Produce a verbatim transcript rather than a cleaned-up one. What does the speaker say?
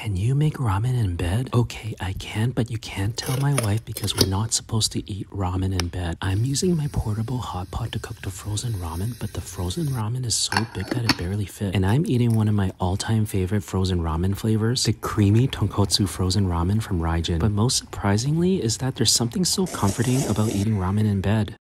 Can you make ramen in bed? Okay, I can, but you can't tell my wife because we're not supposed to eat ramen in bed. I'm using my portable hot pot to cook the frozen ramen, but the frozen ramen is so big that it barely fits. And I'm eating one of my all-time favorite frozen ramen flavors, the creamy tonkotsu frozen ramen from Raijin. But most surprisingly is that there's something so comforting about eating ramen in bed.